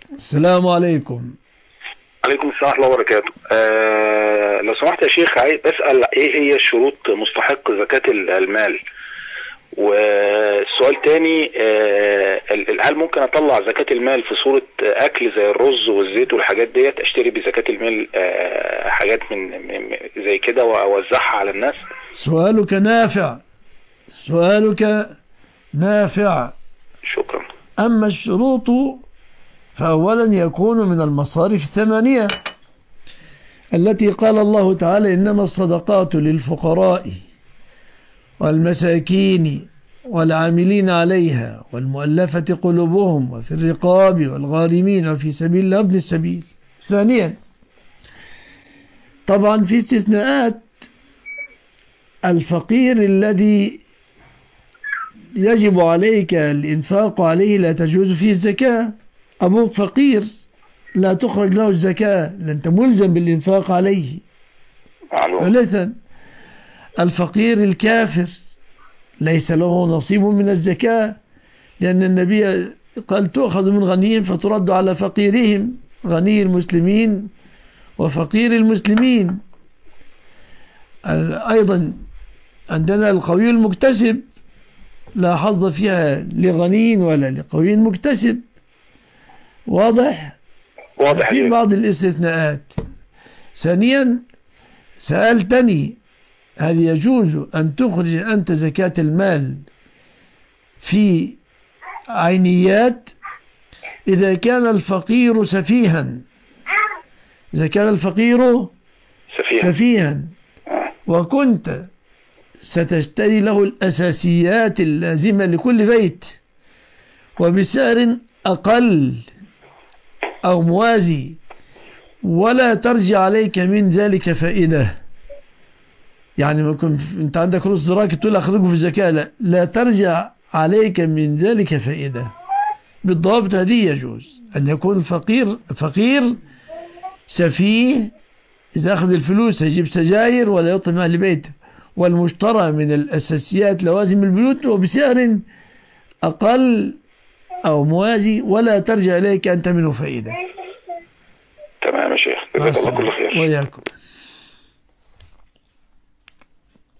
السلام عليكم. عليكم السلام ورحمة الله وبركاته. لو سمحت يا شيخ، عايز بسأل ايه هي شروط مستحق زكاة المال؟ والسؤال تاني، هل ممكن اطلع زكاة المال في صورة اكل زي الرز والزيت والحاجات ديت، اشتري بزكاة المال حاجات زي كده واوزعها على الناس؟ سؤالك نافع، سؤالك نافع. شكرا. أما الشروط فأولا يكون من المصارف الثمانية التي قال الله تعالى: إنما الصدقات للفقراء والمساكين والعاملين عليها والمؤلفة قلوبهم وفي الرقاب والغارمين وفي سبيل الله وابن السبيل. ثانيا، طبعا في استثناءات. الفقير الذي يجب عليك الإنفاق عليه لا تجوز فيه الزكاة. أبوك فقير لا تخرج له الزكاة، أنت ملزم بالإنفاق عليه. ثالثا، الفقير الكافر ليس له نصيب من الزكاة، لأن النبي قال: تؤخذ من غنيهم فترد على فقيرهم، غني المسلمين وفقير المسلمين. أيضا عندنا القوي المكتسب لا حظ فيها لغني ولا لقوي مكتسب. واضح في بعض الاستثناءات. ثانيا، سألتني هل يجوز أن تخرج أنت زكاة المال في عينيات إذا كان الفقير سفيها. إذا كان الفقير سفيها وكنت ستشتري له الأساسيات اللازمة لكل بيت وبسعر أقل أو موازي، ولا ترجع عليك من ذلك فائدة. يعني ما كنت أنت عندك رز راكب تقول أخرجه في الزكاة، لا ترجع عليك من ذلك فائدة. بالضبط هذه يجوز أن يكون فقير سفيه، إذا أخذ الفلوس يجيب سجاير ولا يطعم أهل بيته، والمشترى من الأساسيات لوازم البيوت وبسعر أقل أو موازي، ولا ترجع إليك أنت منه فائدة. تمام يا شيخ، جزاك الله كل خير. وإياكم.